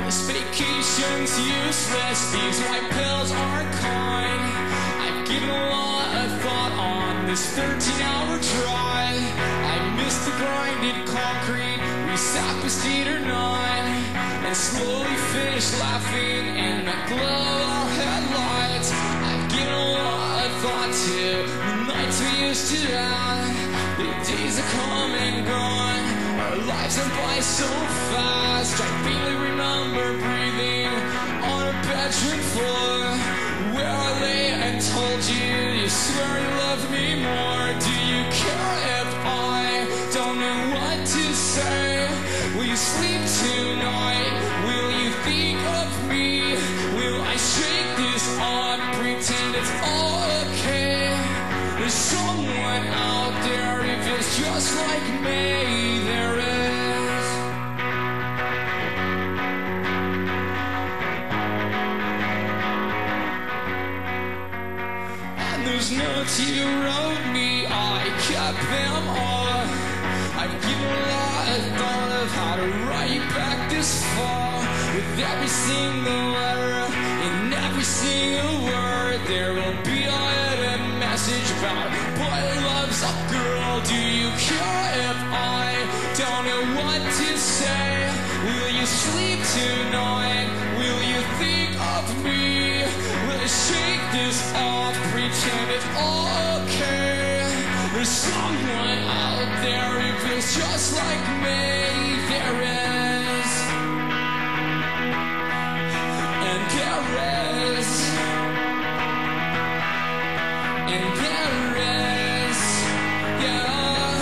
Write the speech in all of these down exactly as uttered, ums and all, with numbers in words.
This vacation's useless, these white pills aren't kind. I've given a lot of thought on this thirteen hour drive. I miss the grinded concrete, we sat past eight or nine, and slowly finished laughing in the glow of our headlights. I've given a lot of thought to the nights we used to have. The days are come and gone, our lives went by so fast. I faintly remember breathing on a bedroom floor, where I lay and told you, you swear you love me more. Do you care if I don't know what to say? Will you sleep tonight? Will you think of me? Will I shake this off, pretend it's all okay? There's someone out there who feels just like me. There is. And those notes you wrote me, I kept them all. I've given a lot of thought of how to write back this far. With every single letter, in every single word, there will be a hidden message about boy loves a girl. Do you care if I don't know what to say? Will you sleep tonight? Will you think of me? Will I shake this off, pretend it's all okay? There's someone out there who feels just like me. There is, and there is, and there is, yeah,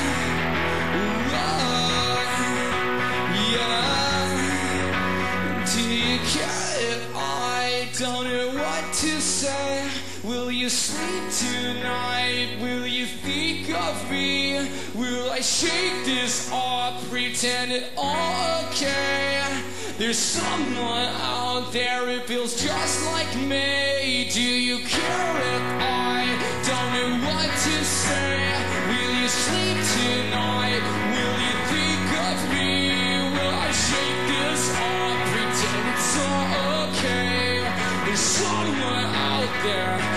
oh, yeah. Do you care if I don't know what to say? Will you sleep tonight? Will you think of me? Will I shake this off, pretend it all okay? There's someone out there who feels just like me. Do you care if I don't know what to say? Will you sleep tonight? Will you think of me? Will I shake this off, pretend it's all okay? There's someone out there